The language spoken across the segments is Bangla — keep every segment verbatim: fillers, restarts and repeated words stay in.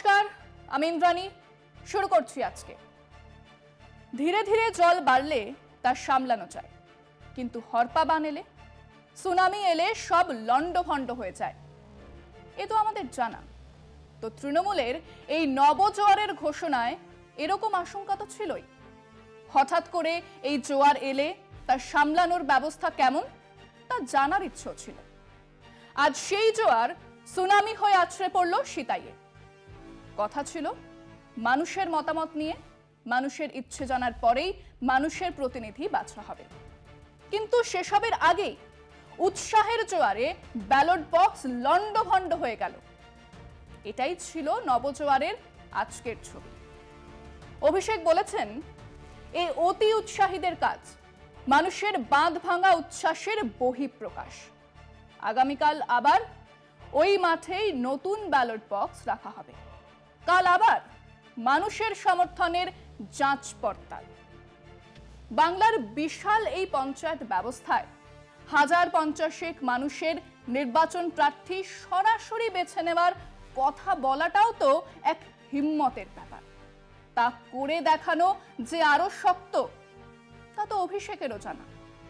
নমস্কার, আমি ইন্দ্রাণী। শুরু করছি আজকে। ধীরে ধীরে জল বাড়লে তা সামলানো যায়, কিন্তু হরপা বান এলে, সুনামি এলে সব লন্ডভন্ড হয়ে যায়। এ তো আমাদের জানা। তো তৃণমূলের এই নবজোয়ারের ঘোষণায় এরকম আশঙ্কা তো ছিলই। হঠাৎ করে এই জোয়ার এলে তা সামলানোর ব্যবস্থা কেমন তা জানার ইচ্ছে ছিল। আজ সেই জোয়ার সুনামি হয়ে আছড়ে পড়ল সিতাইয়ে। কথা ছিল মানুষের মতামত নিয়ে, মানুষের ইচ্ছে জানার পরেই মানুষের প্রতিনিধি বাছা হবে। কিন্তু সেসবের আগেই উৎসাহের জোয়ারে ব্যালট বক্স লন্ডভন্ড হয়ে গেল। এটাই ছিল নবজোয়ারের আজকের ছবি। অভিষেক বলেছেন, এই অতি উৎসাহীদের কাজ মানুষের বাঁধ ভাঙা উচ্ছ্বাসের বহিঃপ্রকাশ। আগামীকাল আবার ওই মাঠেই নতুন ব্যালট বক্স রাখা হবে। কাল আবার মানুষের সমর্থনের যাঁচ পড়তাল। বাংলার বিশাল এই পঞ্চায়েত ব্যবস্থায় হাজার পঞ্চাশেক মানুষের নির্বাচন প্রার্থী সরাসরি বেছে নেওয়ার কথা বলাটাও তো এক হিম্মতের ব্যাপার। তা করে দেখানো যে আরো শক্ত, তা তো অভিষেকেরও জানা।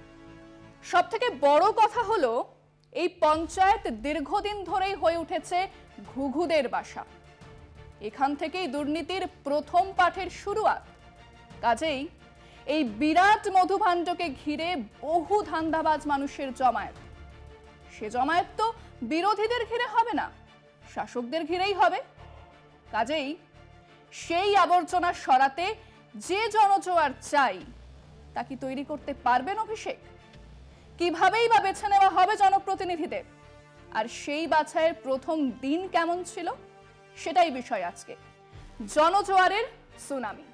সব থেকে বড় কথা হলো, এই পঞ্চায়েত দীর্ঘদিন ধরেই হয়ে উঠেছে ঘুঘুদের বাসা। এখান থেকেই দুর্নীতির প্রথম পাঠের শুরুয়াত। কাজেই এই বিরাট মধুভাণ্ডকে ঘিরে বহু ধান্দাবাজ মানুষের জমায়েত। সে জমায়েত তো বিরোধীদের ঘিরে হবে না, শাসকদের ঘিরেই হবে। কাজেই সেই আবর্জনা সরাতে যে জনজোয়ার চাই, তা কি তৈরি করতে পারবেন অভিষেক? কিভাবেই বা বেছে নেওয়া হবে জনপ্রতিনিধিদের? আর সেই বাছাইয়ের প্রথম দিন কেমন ছিল, সেটাই বিষয় আজকে জনজোয়ারের সুনামি।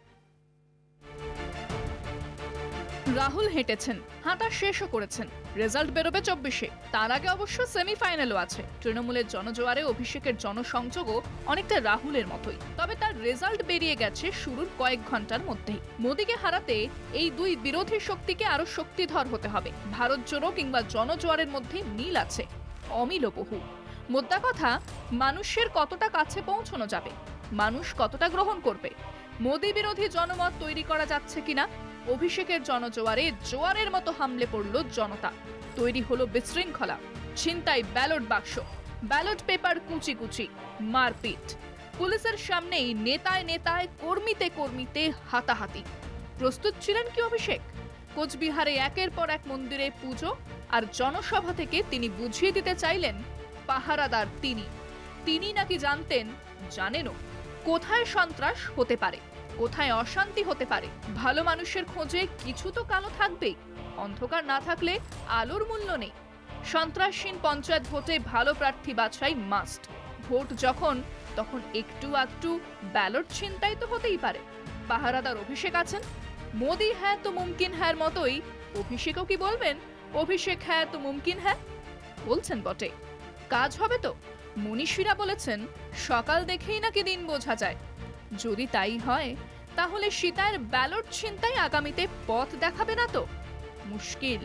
রাহুল হেঁটেছেন, হাঁটা শেষও করেছেন। রেজাল্ট বেরোবে চব্বিশে। তার আগে অবশ্য সেমিফাইনালও আছে। তৃণমূলের জনজোয়ারে অভিষেকের জনসংযোগও অনেকটা রাহুলের মতোই। তবে তার রেজাল্ট বেরিয়ে গেছে শুরুর কয়েক ঘন্টার মধ্যেই। মোদীকে হারাতে এই দুই বিরোধী শক্তিকে আরো শক্তিধর হতে হবে। ভারত জোড়ো কিংবা জনজোয়ারের মধ্যে মিল আছে, অমিলও বহু। মোদ্দা কথা, মানুষের কতটা কাছে পৌঁছানো যাবে, মানুষ কতটা গ্রহণ করবে, মোদী বিরোধী জনমত তৈরি করা যাচ্ছে কিনা। অভিষেকের জনজোয়ারে জোয়ারের মতো হামলে পড়ল জনতা। তৈরি হলো বিশৃঙ্খলা, ছিনতাই ব্যালট বাক্স, ব্যালট পেপার কুচি কুচি, মারপিট। পুলিশের সামনেই নেতায় নেতায়, কর্মীতে কর্মীতে হাতাহাতি। প্রস্তুত ছিলেন কি অভিষেক? কোচবিহারে একের পর এক মন্দিরে পুজো আর জনসভা থেকে তিনি বুঝিয়ে দিতে চাইলেন পাহারাদার তিনি। তিনি নাকি জানতেন, জানেনও, কোথায় সন্ত্রাস হতে পারে, কোথায় অশান্তি হতে পারে। ভালো মানুষের খোঁজে কিছু তো কালো থাকবেই। অন্ধকার না থাকলে আলোর মূল্য নেই। সন্ত্রাসহীন পঞ্চায়েত ভোটে ভালো প্রার্থী বাছাই মাস্ট। ভোট যখন, তখন একটু আধটু ব্যালট ছিনতাই তো হতেই পারে। পাহারাদার অভিষেক আছেন। মোদি হ্যাঁ তো মুমকিন হ্যাঁ মতোই অভিষেকও কি বলবেন অভিষেক হ্যাঁ তো মুমকিন হ্যাঁ? বলছেন বটে। কাজ হবে তো? মনীষীরা বলেছেন, সকাল দেখেই নাকি দিন বোঝা যায়। যদি তাই হয়, তাহলে সীতায়ের ব্যালট ছিনতাই আগামীতে পথ দেখাবে না তো? মুশকিল।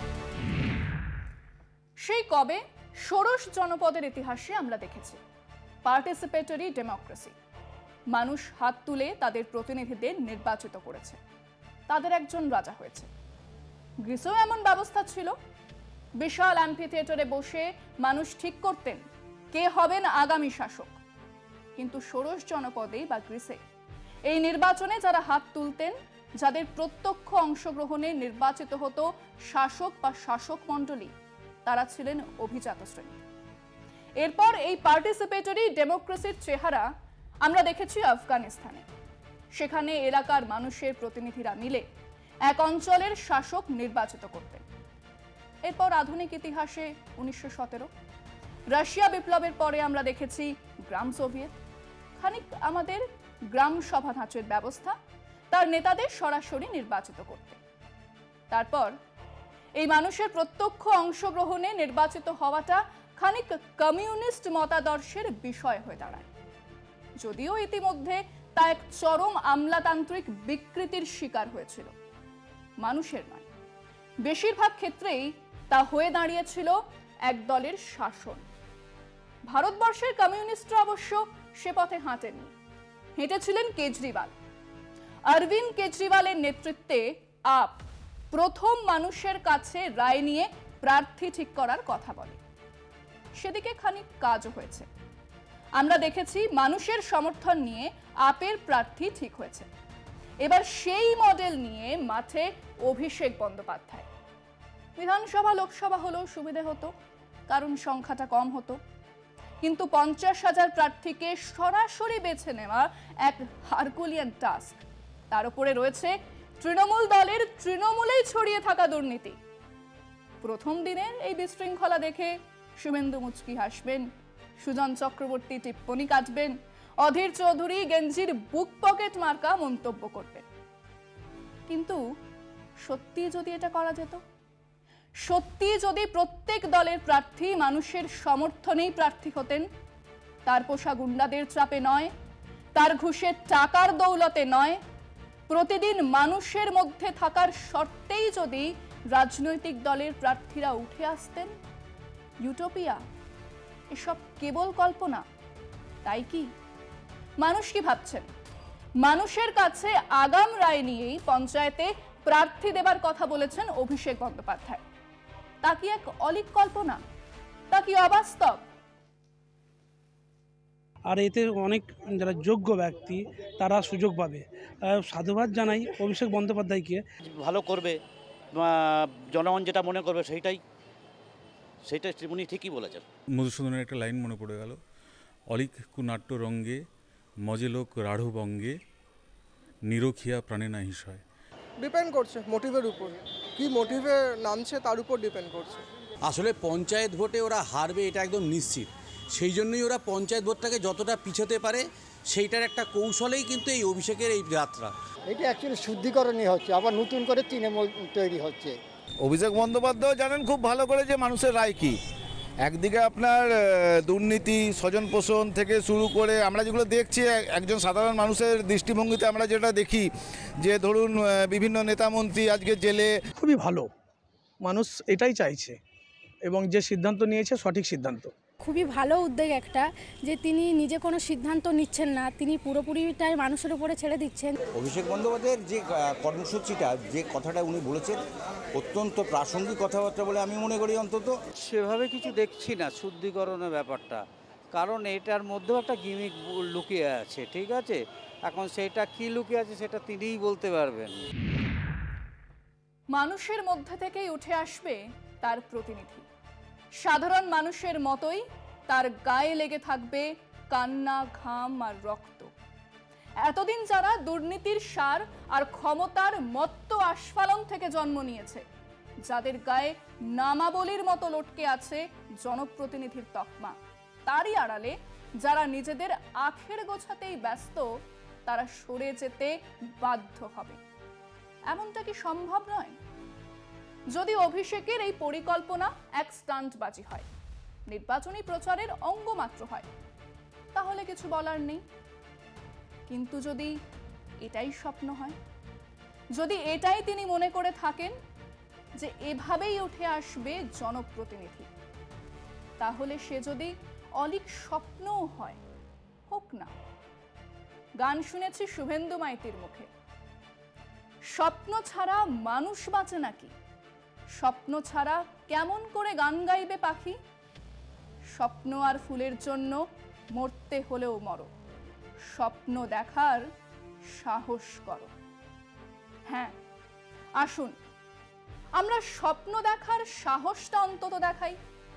সেই কবে ষোড়শ জনপদের ইতিহাসে আমরা দেখেছি পার্টিসিপেটরি ডেমোক্রেসি। মানুষ হাত তুলে তাদের প্রতিনিধিদের নির্বাচিত করেছে, তাদের একজন রাজা হয়েছে। গ্রিসেও এমন ব্যবস্থা ছিল। বিশাল অ্যাম্পি থিয়েটারে বসে মানুষ ঠিক করতেন কে হবেন আগামী শাসক। কিন্তু ষোড়শ জনপদে বা গ্রিসে এই নির্বাচনে যারা হাত তুলতেন, যাদের প্রত্যক্ষ অংশগ্রহণে নির্বাচিত হতো শাসক বা শাসক মণ্ডলী, তারা ছিলেন অভিজাত শ্রেণী। এরপর এই পার্টিসিপেটরি ডেমোক্রেসির চেহারা আমরা দেখেছি আফগানিস্তানে। সেখানে এলাকার মানুষের প্রতিনিধিরা মিলে এক অঞ্চলের শাসক নির্বাচিত করতেন। এরপর আধুনিক ইতিহাসে উনিশশো সতেরো রাশিয়া বিপ্লবের পরে আমরা দেখেছি গ্রাম সোভিয়েত। খানিক আমাদের গ্রাম সভা ধাঁচের ব্যবস্থা, তার নেতাদের সরাসরি নির্বাচিত করতে। তারপর এই মানুষের প্রত্যক্ষ অংশগ্রহণে নির্বাচিত হওয়াটা খানিক কমিউনিস্ট মতাদর্শের বিষয় হয়ে দাঁড়ায়। যদিও ইতিমধ্যে তা এক চরম আমলাতান্ত্রিক বিকৃতির শিকার হয়েছিল। মানুষের নয়, বেশিরভাগ ক্ষেত্রেই তা হয়ে দাঁড়িয়েছিল এক দলের শাসন। ভারতবর্ষের কমিউনিস্টরা অবশ্য সে পথে হাঁটেননি, হেঁটেছিলেন কেজরিওয়াল। অরবিন্দ কেজরিওয়ালের নেতৃত্বে আপ প্রথম মানুষের কাছে রায় নিয়ে প্রার্থী ঠিক করার কথা বলে। সেদিকে খানিক কাজও হয়েছে। আমরা দেখেছি মানুষের সমর্থন নিয়ে আপের প্রার্থী ঠিক হয়েছে। এবার সেই মডেল নিয়ে মাঠে অভিষেক বন্দ্যোপাধ্যায়। বিধানসভা লোকসভা হলেও সুবিধে হতো, কারণ সংখ্যাটা কম হতো, কিন্তু পঞ্চাশ হাজার প্রার্থীকে সরাসরি বেছে নেওয়া এক হারকুলিয়ান টাস্ক। তার উপরে রয়েছে তৃণমূল দলের তৃণমূলেই ছড়িয়ে থাকা দুর্নীতি। প্রথম দিনের এই বিশৃঙ্খলা দেখে শুভেন্দু মুচকি হাসবেন, সুজন চক্রবর্তী টিপ্পনি কাটবেন, অধীর চৌধুরী গেঞ্জির বুক পকেট মার্কা মন্তব্য করবেন। কিন্তু সত্যি যদি এটা করা যেত, সত্যি যদি প্রত্যেক দলের প্রার্থী মানুষের সমর্থনেই প্রার্থী হতেন, তার পোষা গুন্ডাদের চাপে নয়, তার ঘুষের টাকার দৌলতে নয়, প্রতিদিন মানুষের মধ্যে থাকার শর্তেই যদি রাজনৈতিক দলের প্রার্থীরা উঠে আসতেন, ইউটোপিয়া। এসব কেবল কল্পনা, তাই কি? মানুষ কি ভাবছেন? মানুষের কাছে আগাম রায় নিয়েই পঞ্চায়েতে প্রার্থী দেবার কথা বলেছেন অভিষেক বন্দ্যোপাধ্যায়। তা কি এক অলীক কল্পনা? তা কি অবাস্তব? আর এতে অনেক যারা যোগ্য ব্যক্তি তারা সুযোগ পাবে। সাধুবাদ জানাই অভিষেক বন্দ্যোপাধ্যায়কে। ভালো করবে, জনগণ যেটা মনে করবে সেইটাই সেইটাই উনি ঠিকই বলেছেন। মধুসূদনের একটা লাইন মনে পড়ে গেল, অলিক কুনাট্য রঙ্গে মজে লোক রাঢ় বঙ্গে নিরখিয়া প্রাণে না হিসয়। ডিপেন্ড করছে মোটিভের উপর, কি মোটিভে নামছে তার উপর ডিপেন্ড করছে। আসলে পঞ্চায়েত ভোটে ওরা হারবে এটা একদম নিশ্চিত, সেই জন্যই ওরা পঞ্চায়েত ভোটটাকে যতটা পিছোতে পারে সেইটার একটা কৌশলেই কিন্তু এই অভিষেকের এই যাত্রা। এটা অ্যাকচুয়ালি শুদ্ধিকরণই হচ্ছে, আবার নতুন করে তৃণমূল তৈরি হচ্ছে। অভিষেক বন্দ্যোপাধ্যায় জানেন খুব ভালো করে যে মানুষের রায় কী। একদিকে আপনার দুর্নীতি, স্বজন পোষণ থেকে শুরু করে আমরা যেগুলো দেখছি একজন সাধারণ মানুষের দৃষ্টিভঙ্গিতে আমরা যেটা দেখি যে ধরুন বিভিন্ন নেতামন্ত্রী আজকে জেলে। খুবই ভালো, মানুষ এটাই চাইছে এবং যে সিদ্ধান্ত নিয়েছে সঠিক সিদ্ধান্ত। খুবই ভালো উদ্যোগ একটা, যে তিনি নিজে কোনো সিদ্ধান্ত নিচ্ছেন না, তিনি পুরোপুরিটাই মানুষের উপরে ছেড়ে দিচ্ছেন। অভিষেক বন্দ্যোপাধ্যায়ের যে কর্মসূচিটা, যে কথাটা উনি বলেছেন অত্যন্ত প্রাসঙ্গিক কথাবার্তা বলে আমি মনে করি। অন্তত সেভাবে কিছু দেখছি না শুদ্ধিকরণের ব্যাপারটা, কারণ এটার মধ্যেও একটা গিমিক লুকিয়ে আছে। ঠিক আছে, এখন সেটা কি লুকিয়ে আছে সেটা তিনিই বলতে পারবেন। মানুষের মধ্যে থেকেই উঠে আসবে তার প্রতিনিধি। সাধারণ মানুষের মতোই তার গায়ে লেগে থাকবে কান্না, ঘাম আর রক্ত। এতদিন যারা দুর্নীতির সার আর ক্ষমতার মত্ত আস্ফালন থেকে জন্ম নিয়েছে, যাদের গায়ে নামাবলির মতো লটকে আছে জনপ্রতিনিধির তকমা, তারই আড়ালে যারা নিজেদের আখের গোছাতেই ব্যস্ত, তারা সরে যেতে বাধ্য হবে। এমনটা কি সম্ভব নয়? যদি অভিষেকের এই পরিকল্পনা এক স্টান্টবাজি হয়, নির্বাচনী প্রচারের অঙ্গ মাত্র হয়, তাহলে কিছু বলার নেই। কিন্তু যদি এটাই স্বপ্ন হয়, যদি এটাই তিনি মনে করে থাকেন যে এভাবেই উঠে আসবে জনপ্রতিনিধি, তাহলে সে যদি অলীক স্বপ্নও হয়, হোক না। গান শুনেছি শুভেন্দু মাইতির মুখে, স্বপ্ন ছাড়া মানুষ বাঁচে নাকি? স্বপ্ন ছাড়া কেমন করে গান গাইবে পাখি? স্বপ্ন আর ফুলের জন্য মরতে হলেও মরো, স্বপ্ন দেখার সাহস করো। হ্যাঁ, আসুন আমরা স্বপ্ন দেখার সাহসটা অন্তত দেখাই।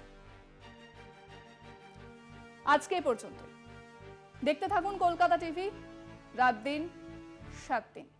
আজকে পর্যন্ত দেখতে থাকুন কলকাতা টিভি, রাত দিন সাত দিন।